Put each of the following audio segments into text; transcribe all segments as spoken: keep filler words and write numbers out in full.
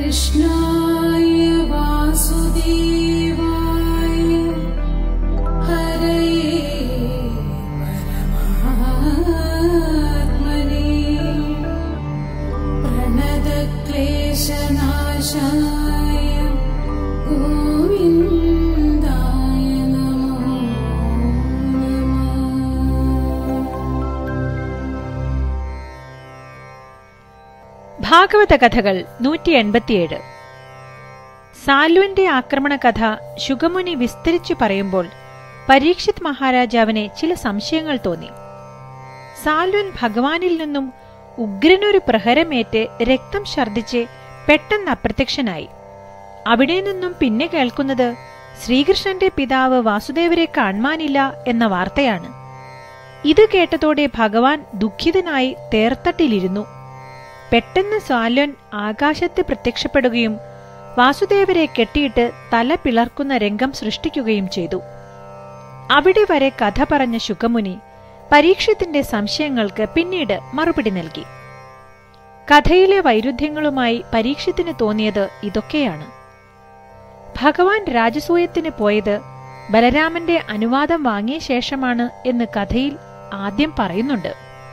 कृष्णाय वासुदेवाय हरये परमात्मने प्रणतक्लेशनाशाय गोविन्दाय नमो नमः। ഭാഗവത കഥകൾ നൂറ്റി എൺപത്തിയേഴ്. സാലുവിന്റെ ആക്രമണ കഥ ശുഗമുനി വിസ്തരിച്ചു പറയുമ്പോൾ പരീക്ഷിത് മഹാരാജാവിന് ചില സംശയങ്ങൾ തോന്നി. സാലുവൻ ഭഗവാനിൽ നിന്നും ഉഗ്രനൊരു പ്രഹരമേറ്റ് രക്തം ഛർദിച്ച് പെട്ടെന്ന് അപ്രത്യക്ഷനായി. അവിടെ നിന്നും പിന്നെ കേൾക്കുന്നത് ശ്രീകൃഷ്ണന്റെ പിതാവ് വാസുദേവരെ കാണാനില്ല എന്ന വാർത്തയാണ്. ഇത് കേട്ടതോടെ ഭഗവാൻ ദുഃഖിതനായി തേർത്തട്ടിലിരുന്നു. പെട്ടെന്ന് സാലുവൻ ആകാശത്ത് പ്രത്യക്ഷപ്പെടുകയും വാസുദേവരെ കെട്ടിയിട്ട് തല പിളർക്കുന്ന രംഗം സൃഷ്ടിക്കുകയും ചെയ്തു. അവിടെ വരെ കഥ പറഞ്ഞ ശുകമുനി പരീക്ഷത്തിന്റെ സംശയങ്ങൾക്ക് പിന്നീട് മറുപടി നൽകി. കഥയിലെ വൈരുദ്ധ്യങ്ങളുമായി പരീക്ഷത്തിന് തോന്നിയത് ഇതൊക്കെയാണ്. ഭഗവാൻ രാജസൂയത്തിന് പോയത് ബലരാമന്റെ അനുവാദം വാങ്ങിയ ശേഷമാണ് എന്ന് കഥയിൽ ആദ്യം പറയുന്നുണ്ട്.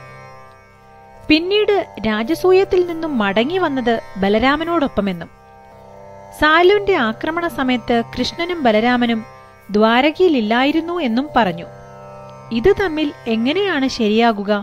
പിന്നീട് രാജസൂയത്തിൽ നിന്നും മടങ്ങി വന്നത് ബലരാമനോടൊപ്പമെന്നും. സാലുവിന്റെ ആക്രമണ സമയത്ത് കൃഷ്ണനും ബലരാമനും ദ്വാരകയിലില്ലായിരുന്നു എന്നും പറഞ്ഞു. ഇത് തമ്മിൽ എങ്ങനെയാണ് ശരിയാകുക?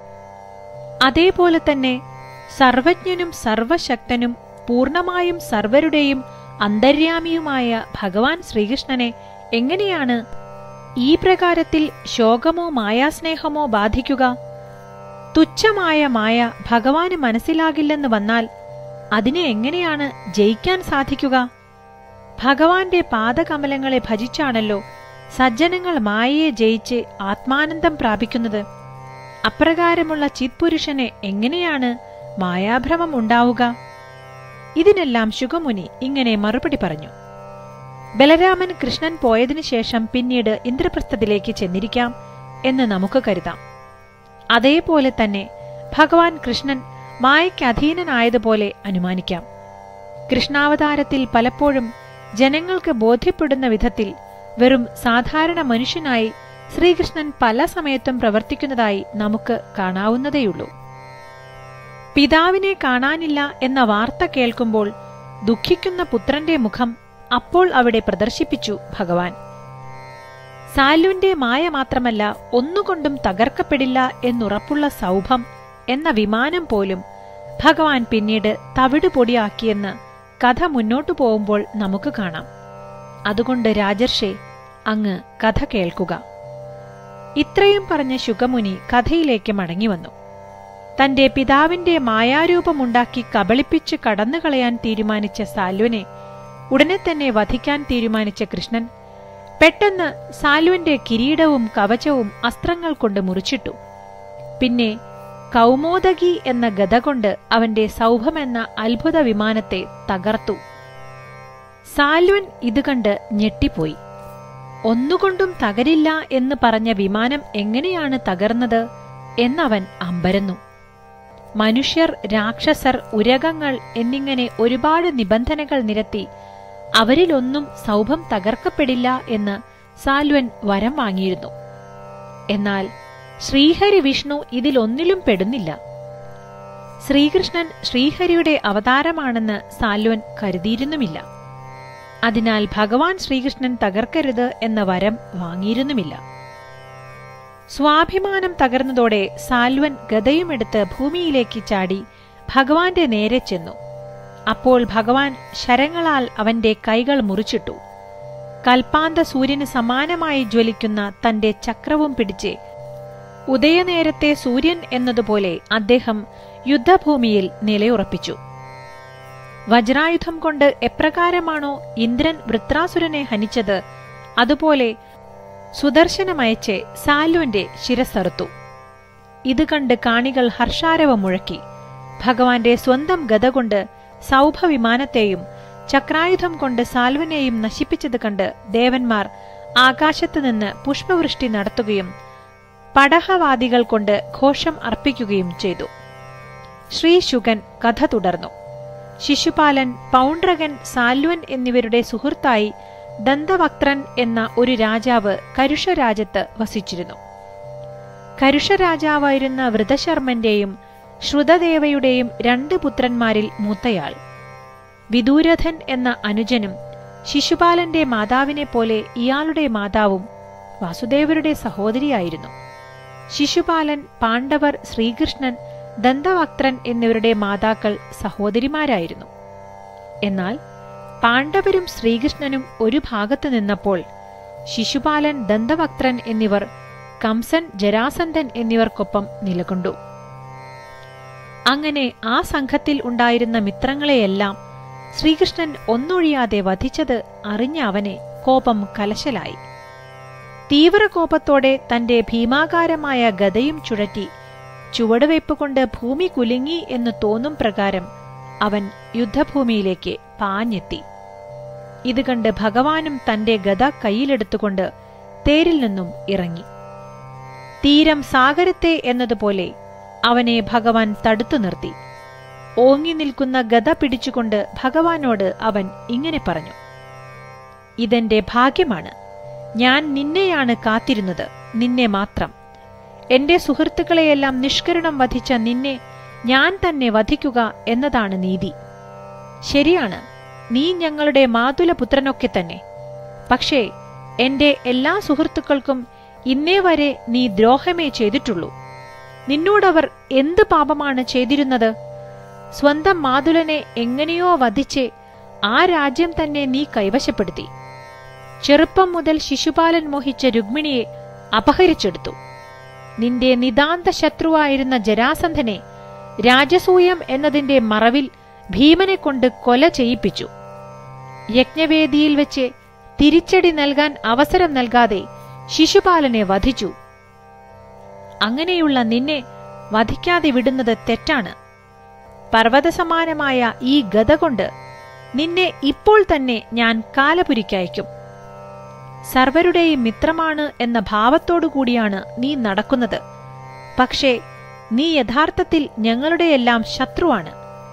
അതേപോലെ തന്നെ സർവജ്ഞനും സർവശക്തനും പൂർണമായും സർവരുടെയും അന്തര്യാമിയുമായ ഭഗവാൻ ശ്രീകൃഷ്ണനെ എങ്ങനെയാണ് ഈ പ്രകാരത്തിൽ ശോകമോ മായാസ്നേഹമോ ബാധിക്കുക? തുച്ഛമായ മായ ഭഗവാന് മനസ്സിലാകില്ലെന്ന് വന്നാൽ അതിനെ എങ്ങനെയാണ് ജയിക്കാൻ സാധിക്കുക? ഭഗവാന്റെ പാദകമലങ്ങളെ ഭജിച്ചാണല്ലോ സജ്ജനങ്ങൾ മായയെ ജയിച്ച് ആത്മാനന്ദം പ്രാപിക്കുന്നത്. അപ്രകാരമുള്ള ചിത്പുരുഷനെ എങ്ങനെയാണ് മായാഭ്രമം ഉണ്ടാവുക? ഇതിനെല്ലാം ശുകമുനി ഇങ്ങനെ മറുപടി പറഞ്ഞു. ബലരാമൻ കൃഷ്ണൻ പോയതിനു ശേഷം പിന്നീട് ഇന്ദ്രപ്രസ്ഥത്തിലേക്ക് ചെന്നിരിക്കാം എന്ന് നമുക്ക് കരുതാം. അതേപോലെ തന്നെ ഭഗവാൻ കൃഷ്ണൻ മായയ്ക്ക് അധീനനായതുപോലെ അനുമാനിക്കാം. കൃഷ്ണാവതാരത്തിൽ പലപ്പോഴും ജനങ്ങൾക്ക് ബോധ്യപ്പെടുന്ന വിധത്തിൽ വെറും സാധാരണ മനുഷ്യനായി ശ്രീകൃഷ്ണൻ പല സമയത്തും പ്രവർത്തിക്കുന്നതായി നമുക്ക് കാണാവുന്നതേയുള്ളൂ. പിതാവിനെ കാണാനില്ല എന്ന വാർത്ത കേൾക്കുമ്പോൾ ദുഃഖിക്കുന്ന പുത്രന്റെ മുഖം അപ്പോൾ അവിടെ പ്രദർശിപ്പിച്ചു ഭഗവാൻ. സാലുവിന്റെ മായ മാത്രമല്ല, ഒന്നുകൊണ്ടും തകർക്കപ്പെടില്ല എന്നുറപ്പുള്ള സൗഭം എന്ന വിമാനം പോലും ഭഗവാൻ പിന്നീട് തവിടുപൊടിയാക്കിയെന്ന് കഥ മുന്നോട്ടു പോകുമ്പോൾ നമുക്ക് കാണാം. അതുകൊണ്ട് രാജർഷേ, അങ്ങ് കഥ കേൾക്കുക. ഇത്രയും പറഞ്ഞ ശുകമുനി കഥയിലേക്ക് മടങ്ങിവന്നു. തന്റെ പിതാവിന്റെ മായാരൂപമുണ്ടാക്കി കബളിപ്പിച്ച് കടന്നുകളയാൻ തീരുമാനിച്ച സാലുവിനെ ഉടനെ തന്നെ വധിക്കാൻ തീരുമാനിച്ച കൃഷ്ണൻ പെട്ടെന്ന് സാലുവിന്റെ കിരീടവും കവചവും അസ്ത്രങ്ങൾ കൊണ്ട് മുറിച്ചിട്ടു. പിന്നെ കൗമോദകി എന്ന ഗദ കൊണ്ട് അവന്റെ സൗഭമെന്ന അത്ഭുത വിമാനത്തെ തകർത്തു. സാലുവൻ ഇത് കണ്ട് ഞെട്ടിപ്പോയി. ഒന്നുകൊണ്ടും തകരില്ല എന്ന് പറഞ്ഞ വിമാനം എങ്ങനെയാണ് തകർന്നത് എന്നവൻ അമ്പരന്നു. മനുഷ്യർ, രാക്ഷസർ, ഉരകങ്ങൾ എന്നിങ്ങനെ ഒരുപാട് നിബന്ധനകൾ നിരത്തി അവരിലൊന്നും സൗഭം തകർക്കപ്പെടില്ല എന്ന് സാലുവൻ വരം വാങ്ങിയിരുന്നു. എന്നാൽ ശ്രീഹരി വിഷ്ണു ഇതിലൊന്നിലും പെടുന്നില്ല. ശ്രീകൃഷ്ണൻ ശ്രീഹരിയുടെ അവതാരമാണെന്ന് സാലുവൻ കരുതിയിരുന്നുമില്ല. അതിനാൽ ഭഗവാൻ ശ്രീകൃഷ്ണൻ തകർക്കരുത് എന്ന വരം വാങ്ങിയിരുന്നുമില്ല. സ്വാഭിമാനം തകർന്നതോടെ സാലുവൻ ഗദയുമെടുത്ത് ഭൂമിയിലേക്ക് ചാടി ഭഗവാന്റെ നേരെ ചെന്നു. അപ്പോൾ ഭഗവാൻ ശരങ്ങളാൽ അവന്റെ കൈകൾ മുറിച്ചിട്ടു. കൽപ്പാന്ത സൂര്യന് സമാനമായി ജ്വലിക്കുന്ന തന്റെ ചക്രവും പിടിച്ച് ഉദയനേരത്തെ സൂര്യൻ എന്നതുപോലെ അദ്ദേഹം യുദ്ധഭൂമിയിൽ നിലയുറപ്പിച്ചു. വജ്രായുധം കൊണ്ട് എപ്രകാരമാണോ ഇന്ദ്രൻ വൃത്രാസുരനെ ഹനിച്ചത്, അതുപോലെ സുദർശനമയച്ച് സാലുവിന്റെ ശിരസ്സറുത്തു. ഇത് കണ്ട് കാണികൾ ഹർഷാരവം മുഴക്കി. ഭഗവാന്റെ സ്വന്തം ഗദ കൊണ്ട് സൗഭവിമാനത്തെയും ചക്രായുധം കൊണ്ട് സാൽവനെയും നശിപ്പിച്ചത് കണ്ട് ദേവന്മാർ ആകാശത്തുനിന്ന് പുഷ്പവൃഷ്ടി നടത്തുകയും പടഹവാദികൾ കൊണ്ട് ഘോഷം അർപ്പിക്കുകയും ചെയ്തു. ശ്രീ ശുകൻ കഥ തുടർന്നു. ശിശുപാലൻ, പൗണ്ഡ്രകൻ, സാൽവൻ എന്നിവരുടെ സുഹൃത്തായി ദന്തവക്ത്രൻ എന്ന ഒരു രാജാവ് കരുഷരാജ്യത്ത് വസിച്ചിരുന്നു. കരുഷരാജാവായിരുന്ന വൃതശർമ്മന്റെയും ശ്രുതദേവയുടെയും രണ്ട് പുത്രന്മാരിൽ മൂത്തയാൾ. വിദൂരഥൻ എന്ന അനുജനും ശിശുപാലന്റെ മാതാവിനെ പോലെ ഇയാളുടെ മാതാവും വാസുദേവരുടെ സഹോദരിയായിരുന്നു. ശിശുപാലൻ, പാണ്ഡവർ, ശ്രീകൃഷ്ണൻ, ദന്തവക്ത്രൻ എന്നിവരുടെ മാതാക്കൾ സഹോദരിമാരായിരുന്നു. എന്നാൽ പാണ്ഡവരും ശ്രീകൃഷ്ണനും ഒരു ഭാഗത്ത് നിന്നപ്പോൾ ശിശുപാലൻ, ദന്തവക്ത്രൻ എന്നിവർ കംസൻ, ജരാസന്ധൻ എന്നിവർക്കൊപ്പം നിലകൊണ്ടു. അങ്ങനെ ആ സംഘത്തിൽ ഉണ്ടായിരുന്ന മിത്രങ്ങളെയെല്ലാം ശ്രീകൃഷ്ണൻ ഒന്നൊഴിയാതെ വധിച്ചത് അറിഞ്ഞ അവനെ കോപം കലശലായി. തീവ്രകോപത്തോടെ തന്റെ ഭീമാകാരമായ ഗദയും ചുഴറ്റി ചുവടുവയ്പുകൊണ്ട് ഭൂമി കുലുങ്ങി എന്ന് തോന്നും പ്രകാരം അവൻ യുദ്ധഭൂമിയിലേക്ക് പാഞ്ഞെത്തി. ഇത് കണ്ട് ഭഗവാനും തന്റെ ഗദ കയ്യിലെടുത്തുകൊണ്ട് തേരിൽ നിന്നും ഇറങ്ങി. തീരം സാഗരത്തെ എന്നതുപോലെ അവനെ ഭഗവാൻ തടുത്തു നിർത്തി. ഓങ്ങി നിൽക്കുന്ന ഗദ പിടിച്ചുകൊണ്ട് ഭഗവാനോട് അവൻ ഇങ്ങനെ പറഞ്ഞു: ഇതെന്റെ ഭാഗ്യമാണ്. ഞാൻ നിന്നെയാണ് കാത്തിരുന്നത്, നിന്നെ മാത്രം. എന്റെ സുഹൃത്തുക്കളെയെല്ലാം നിഷ്കരുണം വധിച്ച നിന്നെ ഞാൻ തന്നെ വധിക്കുക എന്നതാണ് നീതി. ശരിയാണ്, നീ ഞങ്ങളുടെ മാതുലപുത്രനൊക്കെ തന്നെ. പക്ഷേ എന്റെ എല്ലാ സുഹൃത്തുക്കൾക്കും ഇന്നേ വരെ നീ ദ്രോഹമേ ചെയ്തിട്ടുള്ളൂ. നിന്നോടവർ എന്ത് പാപമാണ് ചെയ്തിരുന്നത്? സ്വന്തം മാതുലനെ എങ്ങനെയോ വധിച്ച് ആ രാജ്യം തന്നെ നീ കൈവശപ്പെടുത്തി. ചെറുപ്പം മുതൽ ശിശുപാലൻ മോഹിച്ച രുക്മിണിയെ അപഹരിച്ചെടുത്തു. നിന്റെ നിതാന്ത ശത്രുവായിരുന്ന ജരാസന്ധനെ രാജസൂയം എന്നതിന്റെ മറവിൽ ഭീമനെ കൊണ്ട് കൊല ചെയ്യിപ്പിച്ചു. യജ്ഞവേദിയിൽ വെച്ച് തിരിച്ചടി നൽകാൻ അവസരം നൽകാതെ ശിശുപാലനെ വധിച്ചു. അങ്ങനെയുള്ള നിന്നെ വധിക്കാതെ വിടുന്നത് തെറ്റാണ്. പർവ്വതസമാനമായ ഈ ഗദ കൊണ്ട് നിന്നെ ഇപ്പോൾ തന്നെ ഞാൻ കാലപുരിക്കയക്കും. സർവരുടെയും മിത്രമാണ് എന്ന ഭാവത്തോടുകൂടിയാണ് നീ നടക്കുന്നത്. പക്ഷേ നീ യഥാർത്ഥത്തിൽ ഞങ്ങളുടെയെല്ലാം ശത്രുവാണ്.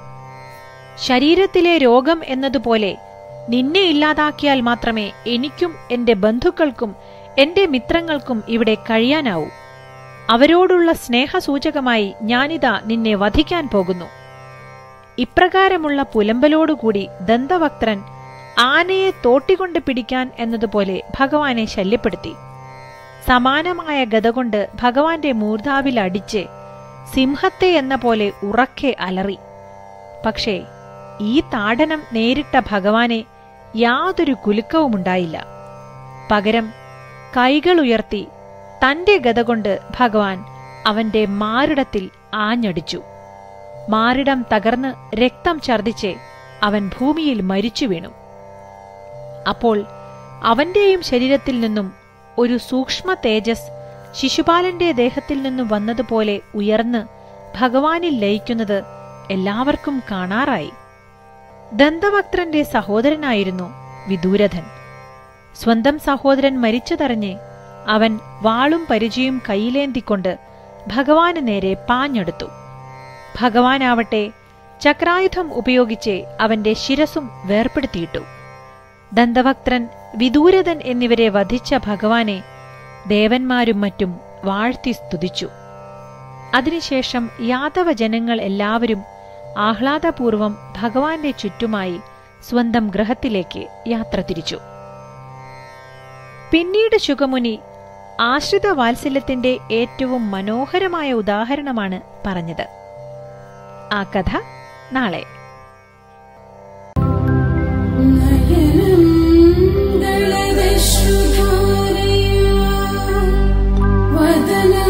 ശരീരത്തിലെ രോഗം എന്നതുപോലെ നിന്നെ ഇല്ലാതാക്കിയാൽ മാത്രമേ എനിക്കും എന്റെ ബന്ധുക്കൾക്കും എന്റെ മിത്രങ്ങൾക്കും ഇവിടെ കഴിയാനാവൂ. അവരോടുള്ള സ്നേഹസൂചകമായി ഞാനിതാ നിന്നെ വധിക്കാൻ പോകുന്നു. ഇപ്രകാരമുള്ള പുലമ്പലോടുകൂടി ദന്തവക്ത്രൻ ആനയെ തോട്ടികൊണ്ട് പിടിക്കാൻ എന്നതുപോലെ ഭഗവാനെ ശല്യപ്പെടുത്തി. സമാനമായ ഗദകൊണ്ട് ഭഗവാന്റെ മൂർധാവിൽ അടിച്ച് സിംഹത്തെ എന്ന പോലെ ഉറക്കെ അലറി. പക്ഷേ ഈ താടനം നേരിട്ട ഭഗവാനെ യാതൊരു കുലുക്കവുമുണ്ടായില്ല. പകരം കൈകളുയർത്തി തന്റെ ഗദകൊണ്ട് ഭഗവാൻ അവന്റെ മാറിടത്തിൽ ആഞ്ഞടിച്ചു. മാറിടം തകർന്ന് രക്തം ഛർദിച്ച് അവൻ ഭൂമിയിൽ മരിച്ചു വീണു. അപ്പോൾ അവന്റെയും ശരീരത്തിൽ നിന്നും ഒരു സൂക്ഷ്മ തേജസ് ശിശുപാലന്റെ ദേഹത്തിൽ നിന്നും വന്നതുപോലെ ഉയർന്ന് ഭഗവാനിൽ ലയിക്കുന്നത് എല്ലാവർക്കും കാണാറായി. ദന്തവക്ത്രന്റെ സഹോദരനായിരുന്നു വിദൂരഥൻ. സ്വന്തം സഹോദരൻ മരിച്ചതറിഞ്ഞ് അവൻ വാളും പരിചയും കയ്യിലേന്തിക്കൊണ്ട് ഭഗവാന് നേരെ പാഞ്ഞെടുത്തു. ഭഗവാനാവട്ടെ ചക്രായുധം ഉപയോഗിച്ച് അവന്റെ ശിരസും വേർപ്പെടുത്തിയിട്ടു. ദന്തവക്ത്രൻ, വിദൂരഥൻ എന്നിവരെ വധിച്ച ഭഗവാനെ ദേവന്മാരും മറ്റും വാഴ്ത്തി സ്തുതിച്ചു. അതിനുശേഷം യാദവ ജനങ്ങൾ എല്ലാവരും ആഹ്ലാദപൂർവം ഭഗവാന്റെ ചുറ്റുമായി സ്വന്തം ഗൃഹത്തിലേക്ക് യാത്ര തിരിച്ചു. പിന്നീട് ശുകമുനി ആശ്രിത വാത്സല്യത്തിന്റെ ഏറ്റവും മനോഹരമായ ഉദാഹരണമാണ് പറഞ്ഞത്. ആ കഥ നാളെ. വദന